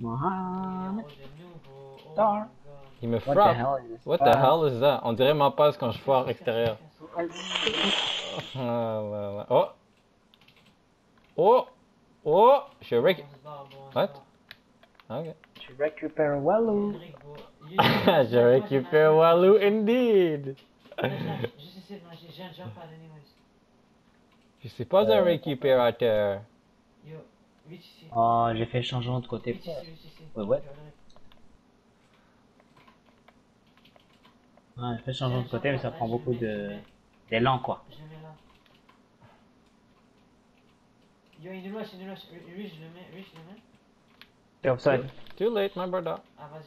Mohamed. Oh Star. Il me What the frappe. hell is this? What the hell is that? On dirait ma passe quand je foire extérieur. Oh! Oh! Oh! Je rec... What? Ok. Tu récupères Walou. Je récupère Walou indeed! J'ai un jump pad anyways. Je suis pas un récupérateur. Yo, vite ici. Oh, j'ai fait le changement de côté. Vite ici. Ouais, ouais. Ouais, j'ai fait le changement de côté, mais ça prend beaucoup d'élan, quoi. Je le mets là. Yo, il est rush. Lui, je le mets. T'es offside. Too late, my brother. Ah, vas-y.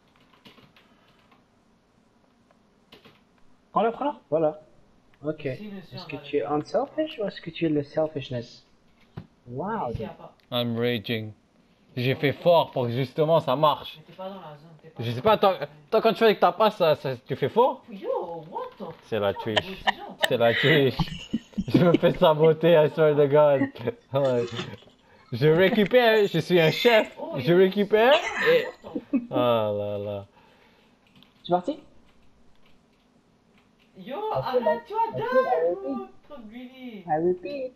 Prends-le. Voilà. Ok. Ici, monsieur, Est-ce on que va tu es unselfish ou est-ce que tu es le selfishness? Wow. Ici, y a pas. I'm raging. J'ai fait fort pour que justement ça marche. Mais t'es pas dans la zone. Je sais pas, toi quand tu fais avec ta passe, tu fais fort? Yo, what the fuck? C'est la triche. C'est la triche. Je me fais saboter, I swear to God. Ouais. Je récupère, je suis un chef. Je récupère et... Oh là là. Tu es parti? Yo, arrête, tu vas dingue, trop greedy. I repeat.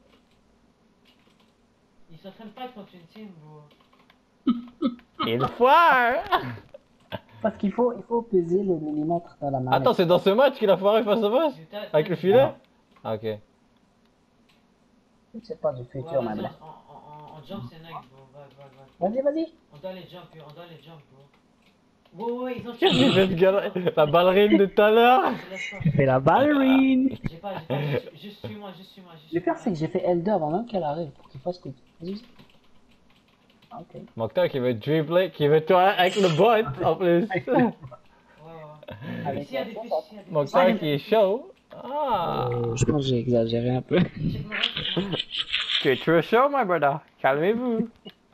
Ils s'entraînent pas contre une team, bro. Il foire! Parce qu'il faut peser le millimètre dans la main. Attends, c'est dans ce match qu'il a foiré face à face? Avec le filet? Ah, ok. C'est pas du futur, ma blague. En jump, c'est nice, bro. Vas-y. On doit les jump, bro. Ouais, ils ont Qu'est-ce qu'il fait ce gars-là? La ballerine de tout à l'heure? J'ai fait la ballerine. J'ai pas, juste suis-moi. Le pire, c'est que j'ai fait L2 avant même qu'elle arrive pour qu'il fasse coup. Vas-y. Ah, ok. Mokhtar qui veut dribbler, qui veut toi avec le bot en plus. Ouais. Ici, il y a des pistes. Mokhtar qui est chaud. Ah! Je pense que j'ai exagéré un peu. Tu es trop chaud, my brother. Calmez-vous.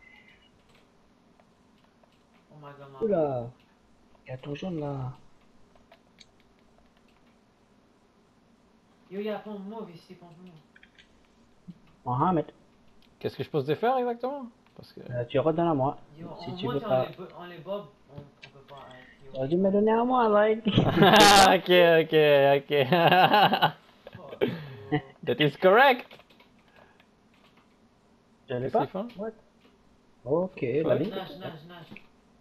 Oh my god, Oula. Il y a ton jaune là. Yo, il y a ton mauve ici, ton mauve. Mohamed, Qu'est-ce que je peux te faire exactement? Parce que... tu redonnes à moi. Yo, Si on tu veux monte pas. en les bob, on peut pas. Tu aurais dû me donner à moi, like. ok. That is correct. Je l'ai Qu'est-ce pas. qu'ils font? What? Ok, Ouais. vas-y. Nage.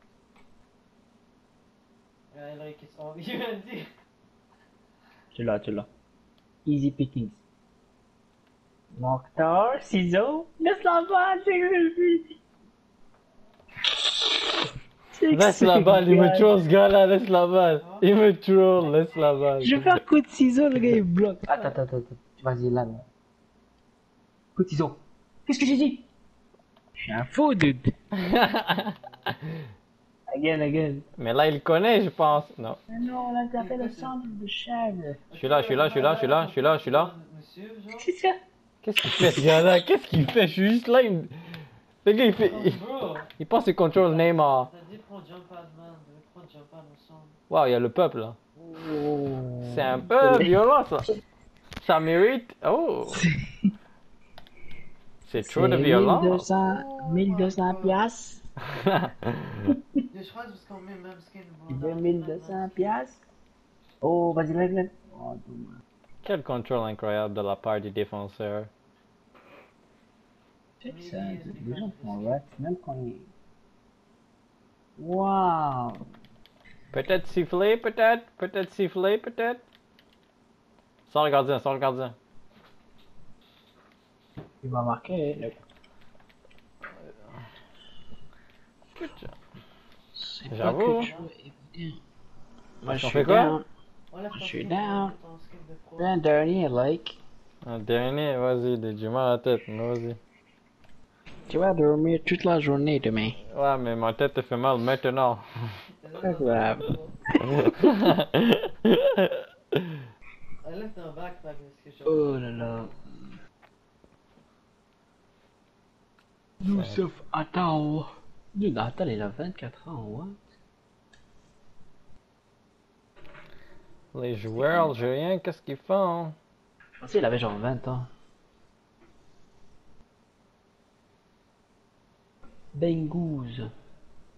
Like it's all you can do. Tu l'as. Easy pickings. Mokhtar, ciseaux. Laisse la balle, c'est que je suis. Laisse la balle, il me troll ce gars-là, laisse la balle. Il me troll, laisse la balle. Je vais faire coup de ciseaux, le gars il bloque. Attends. Vas-y, là. Coup de ciseaux. Qu'est-ce que j'ai dit? Je suis un fou, dude. Again. Mais là, il connaît, je pense. Non. Mais non, là, t'as fait le centre de chèvre. Je suis là. Monsieur, genre. C'est ça? Qu'est-ce qu'il fait ce gars-là? Qu'est-ce qu'il fait? Je suis juste là, il... Le gars, il fait... Bro, Il pense qu'il contrôle Neymar. t'as dit prends jump pad, man. Prends jump pad ensemble. Waouh, il y a le peuple, là. Oh. C'est un peu violent, ça. Ça mérite... Oh. C'est trop de violence. 1200 piastres. Je crois que c'est quand même skin, bro. 2200 piastres. Oh, vas-y, lève. Oh, dommage. Quel contrôle incroyable de la part du défenseur. C'est ça, les gens font rat, même quand ils... Waouh. Peut-être siffler, peut-être. Sans le gardien. Il va marquer. Good job. C'est J'avoue. pas que tu veux écouter. Moi, On je fait suis quoi? down. Je suis down. Un dernier, like. Un dernier, vas-y, j'ai mal à la tête, mais vas-y. Tu vas dormir toute la journée demain. Ouais, mais ma tête te fait mal maintenant. Pas grave. Oh là là. Youssef Attao. Attends, il a 24 ans, what? Les joueurs algériens, qu'est-ce qu'ils font? Je pensais qu'il avait genre 20 ans. Bengouze.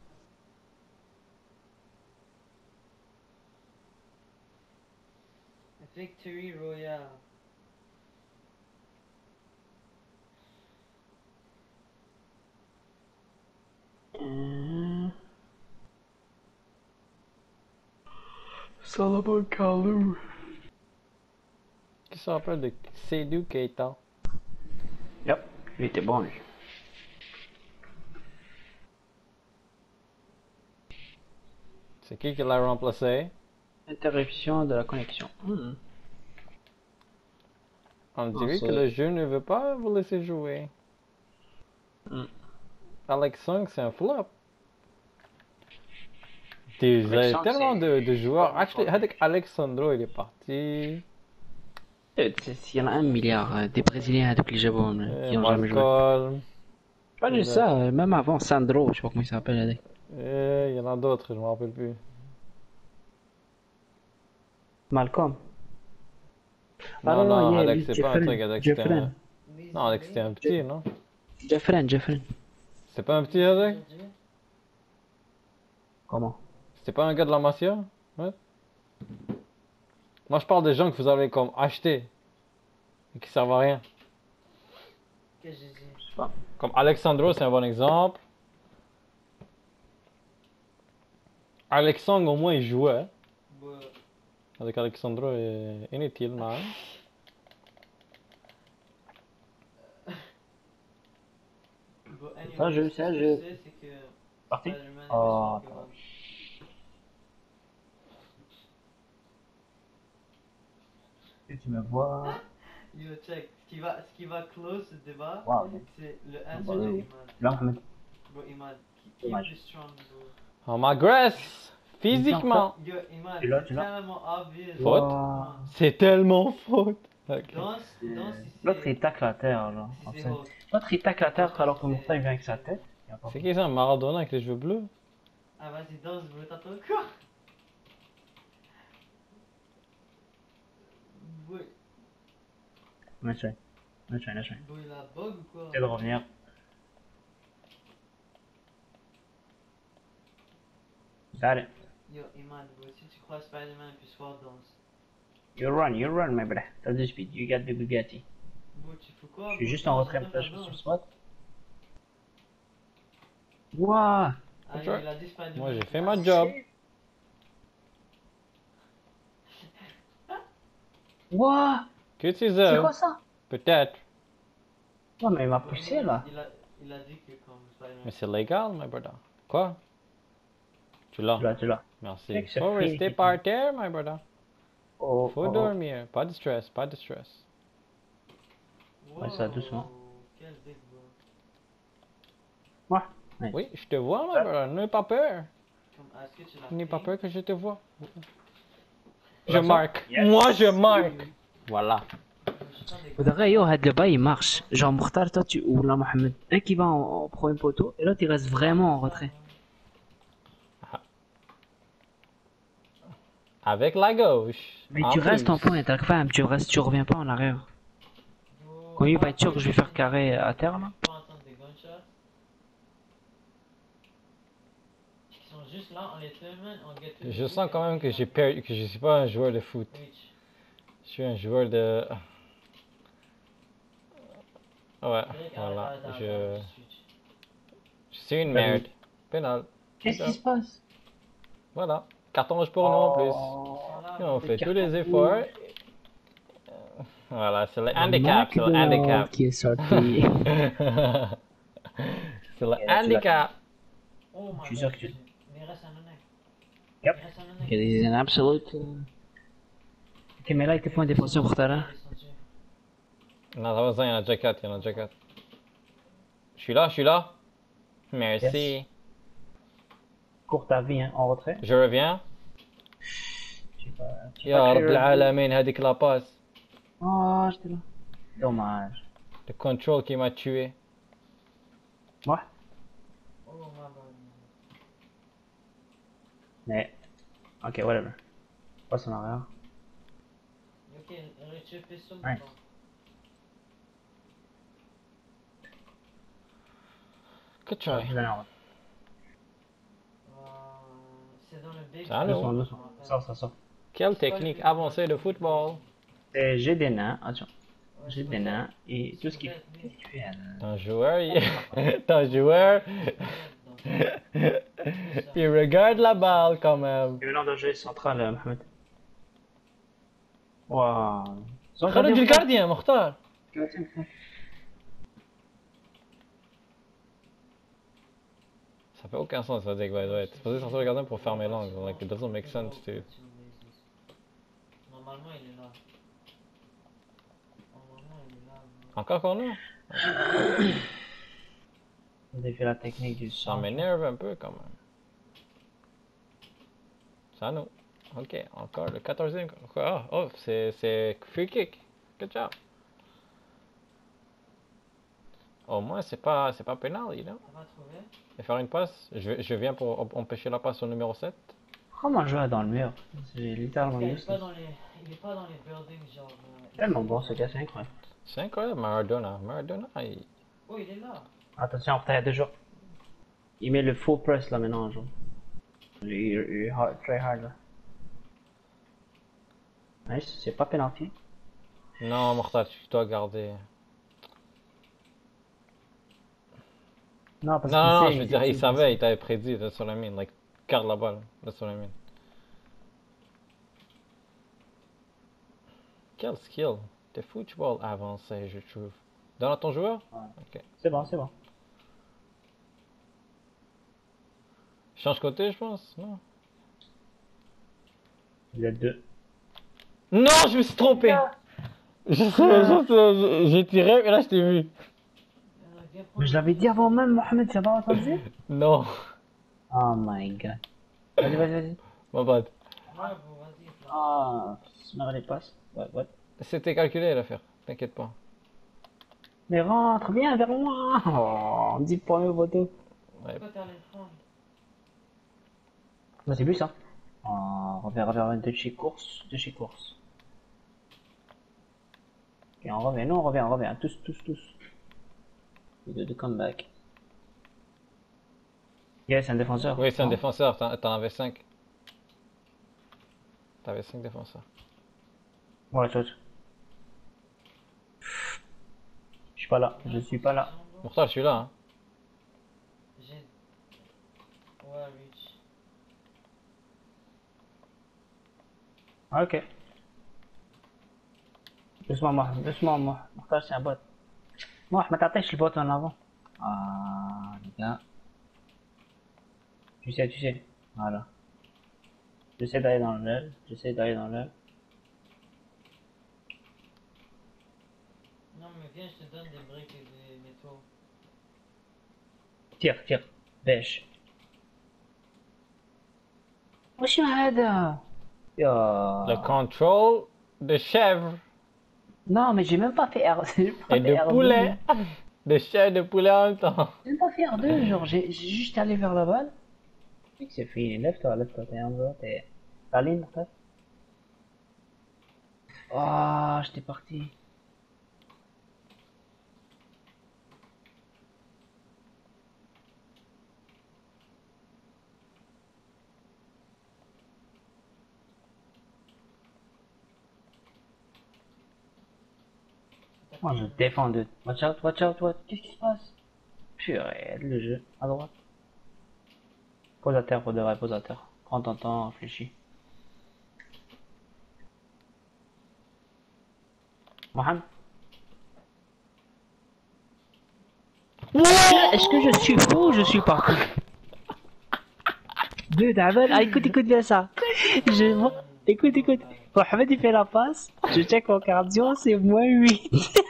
Victory Royale. Solomon Kalou. Qui se rappelle de Seydou Keita? Yep, il était bon lui. C'est qui l'a remplacé? Interruption de la connexion. On Non, dirait que c'est- le jeu ne veut pas vous laisser jouer. Hmm. Alex Song, c'est un flop. Des, Alex Song, tellement c'est- de joueurs. Actually, avec Alexandro, il est parti. Il y en a 1 milliard des Brésiliens avec les Jabons qui ont jamais joué. Malcolm. Pas juste ça, même avant Sandro, je sais pas comment il s'appelle. Il y en a d'autres, je me rappelle plus. Malcolm. Non, non, il y a Alex, lui, c'est pas un Jeffren. truc, Alex, c'était un... Jeffren. Non, Alex, c'était un petit, non? Jeffren. C'est pas un petit, Alex? Comment? C'était pas un gars de la Masia? Ouais. Moi, je parle des gens que vous avez comme achetés et qui servent à rien. Qu'est-ce que j'ai dit? Je sais pas. Comme Alexandro, c'est un bon exemple. Alex Song, au moins, il jouait. Bah, Avec Alexandro, inutile, man. anyway, Ça, je ce sais, que je- sais, c'est que Parti? Spider-Man est Oh, méchant, attends. Tu me vois. Yo, check. Ce qui va close ce débat, Wow. c'est le answer Bah de oui. Imad. Là, Mohamed. Bro, Imad, qui est Dommage. plus strong, bro? On m'agresse physiquement. Yo, Imad, Tu l'as, c'est tu l'as. tellement obvious. Faute. Wow. C'est tellement faute. Ok. Danse, si L'autre, c'est... il tacle la terre, genre. Si en c'est fait. haute. L'autre, il tacle la terre alors que Mourta, il vient avec sa tête. Il y a pas- C'est qui ça, Maradona avec les cheveux bleus? Ah, vas-y, danse, bro, t'entends quoi? Boy, Let's try. boy, la bug ou quoi? Essaye de revenir. Got it. Yo, Imad, bro, si tu crois Spider-Man puis soir danse. You run, my brother. T'as du speed. You got the Bugatti. Bro, tu fais quoi? Je suis bro? juste en retrait, T'entends peut-être je pas suis sur le danse? spot. Wouah! Allez, Sure. il a dit Spider-Man. Moi, j'ai fait ma job. Wouah! Que tu C'est sais, quoi ça? peut-être. Non, mais il m'a poussé là. Il a dit que comme Spider-Man. Mais c'est légal, my brother. Quoi? Tu l'as. Tu l'as. Merci. Mec, c'est Faut free. rester par terre, my brother. Oh, Faut oh, oh. dormir. Pas de stress, pas de stress. Ouais, ça, doucement. Quel big bro. Ouais. Ouais. Oui, je te vois, my brother. N'aie pas peur. Comme, est-ce que tu l'as N'aie pas pris? peur que je te vois. Je ça? marque. Yes. Moi, je marque. Voilà. Faudrait, yo, had le bas il marche. Genre, Mokhtar, toi, ou là, Mohamed. Un qui va en premier poteau et l'autre il reste vraiment en retrait. Avec la gauche. Mais En tu restes plus. en point, t'as femme, tu reviens pas en arrière. Quand il va être sûr que je vais faire carré à terre là. Pas entendre des gunshots. Ils sont juste là, on les termine, on get to Je sens quand même que j'ai perdu, que je suis pas un joueur de foot. Reach. Je suis un joueur de... Ouais, Direct, voilà. arrête, Je switch. suis une merde. Pénal. Qu'est-ce qui se passe? Voilà. Carton rouge pour nous en plus. Ils sont là, Et on bro. fait tous les carton efforts. rouge. Voilà, c'est le handicap, c'est le McDonald's handicap. qui est sorti. C'est le Et là, tu handicap. Oh my Je suis sûr god. que tu- Mais il reste un honnête. Yep. Il reste un honnête. Il y a des absolutes. Ok, mais là, il te faut un défenseur pour Tara. Non, ça va, ça, il y en a déjà 4, il y en a déjà 4. Je suis là. Merci. Yes. Cours ta vie, hein, en retrait. Je reviens. Je sais pas. je sais يا pas رب quel- العالمين هذيك la passe. Oh, j'étais là. Dommage. Le control qui m'a tué. Ouais. Oh my god. Mais. Ok, whatever. Passe en arrière. Ok, Richard fait ça. Ouais. Good try. Je vais aller en retrait. C'est dans le big. Allô? Doucement. Ça. Quelle technique avancée de football? J'ai des nains, attention. J'ai des nains et tout ce qui fait. Qu'est-ce que tu fais là? Ton joueur, ton joueur, il regarde la balle quand même. Et maintenant, dans le jeu central, Mohamed. Waouh. خرج الجارديان مختار. Ça fait aucun sens, ça veut dire que ouais, t'es supposé sortir le gardien pour fermer l'angle. Like, it doesn't make sense, dude. Normalement, il est là. Normalement, il est là. Encore corner? Vous avez fait la technique du Ça sang. m'énerve un peu quand même. Ça nous. Ok, encore le 14e. Ah, oh, c'est free kick. Good job. Au moins, c'est pas pénal, you know. On va trouver. Et faire une passe, je viens pour empêcher la passe au numéro 7. Comment jouer dans le mur? C'est littéralement Il est useless. pas dans les, il est pas dans les buildings, genre. Tellement bon ce gars, c'est incroyable. C'est incroyable, Maradona, il... Oh, il est là. Attention, après il y a 2 jours. Il met le full press là maintenant, genre. Il try hard là. Nice, c'est pas penalty. Non, Mortal, tu dois garder. Non, parce Non, qu'il je veux dire, il savait, il t'avait prédit, là, sur la mine. Like, garde la balle, là, sur la mine. Quel skill de football avancé, je trouve. Donne à ton joueur? Ouais. Ok. C'est bon, c'est bon. Change côté, je pense, non? Vous êtes 2. Non, je me suis trompé! J'ai tiré, et là, je t'ai vu. Mais je l'avais dit avant même, Mohamed, tu as pas entendu? Non. Oh my god. Vas-y, vas-y, vas-y. Ma bad. Bravo, vas-y. Ah, se marre les passes. What? C'était calculé l'affaire, t'inquiète pas. Mais rentre, viens vers moi. Oh, 10 points au poteau. Ouais. Pourquoi t'as les prendre? Bah, c'est plus ça. Oh, reviens de chez course, Ok, on revient, nous on revient, tous. De comeback. Yes, un défenseur. Oui, c'est un Non. défenseur, t'en avais 5. T'avais 5 défenseurs. Ouais, chose. Je suis pas là. Mortal, je suis là, hein. J'ai. Ouais, Rich. Ok. Doucement, moi. Mortage, c'est un bot. Moi, je m'attache le bot en avant. Ah, les gars. Tu sais. Voilà. J'essaie d'aller dans l'aile. Non, mais viens, je te donne des briques et des métaux. Tire. Bêche. وش هذا؟ Le يا control de chèvre Non, mais j'ai même pas fait R. J'ai pas et fait de R2. poulet. De chèvre et de poulet en même temps. J'ai même pas fait R2, genre j'ai juste allé vers la balle. Et que c'est fini, lève-toi, t'es en bas, t'es... La ligne, peut-être. Oh, j'étais parti. Moi je défends de... Watch out. Qu'est-ce qui se passe? Purée, le jeu, à droite. Pose à terre, pour de vrai, pose à terre. Prends ton temps, réfléchis. Mohamed? Est-ce que je suis fou ou je suis pas fou? Deux Davel, ah écoute bien ça. Écoute. Mohamed il fait la passe, je check mon cardio, c'est moins 8.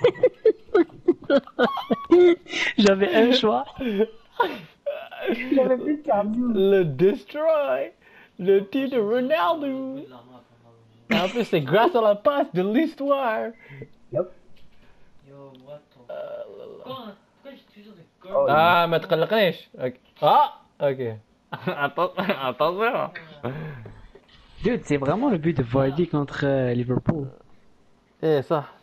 J'avais un choix. J'avais plus de cardio. Le destroy. Le tir de Ronaldo. Et en plus, c'est grâce à la passe de l'histoire. Yup. Yo, what the. Pourquoi j'ai toujours des Oh, gars? Ah, ما تقلقنيش. Ah, ok. Attention. Dude, c'est vraiment le but de Vardy contre Liverpool. ايه صح